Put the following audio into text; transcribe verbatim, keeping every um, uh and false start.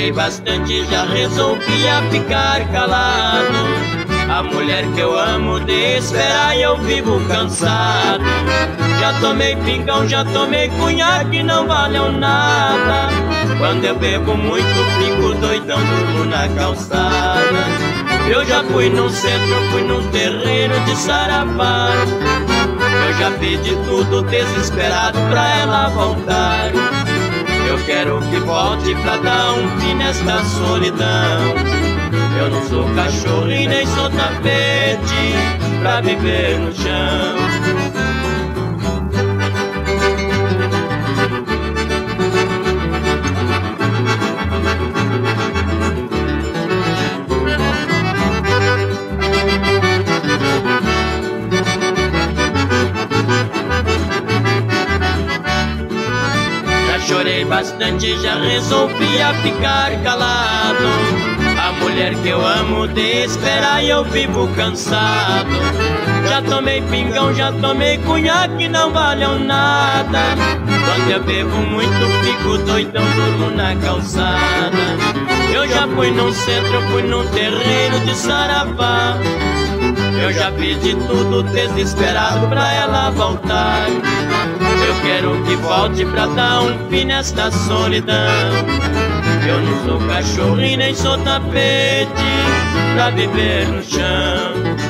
chorei bastante, já resolvi a ficar calado. A mulher que eu amo de esperar e eu vivo cansado. Já tomei pingão, já tomei cunhaque, não valeu nada. Quando eu bebo muito, fico doidão, durmo na calçada. Eu já fui num centro, fui num terreiro de saravá. Eu já pedi tudo desesperado pra ela voltar. Eu quero que volte pra dar um fim nesta solidão. Eu não sou cachorro e nem sou tapete pra viver no chão. Já chorei bastante, já resolvi a ficar calado. A mulher que eu amo de esperar e eu vivo cansado. Já tomei pingão, já tomei cunhaque, não valeu nada. Quando eu bebo muito, fico doidão, durmo na calçada. Eu já fui num centro, fui num terreiro de saravá. Eu já pedi tudo desesperado pra ela voltar. Eu quero que volte pra dar um fim nesta solidão. Eu não sou cachorro e nem sou tapete pra viver no chão.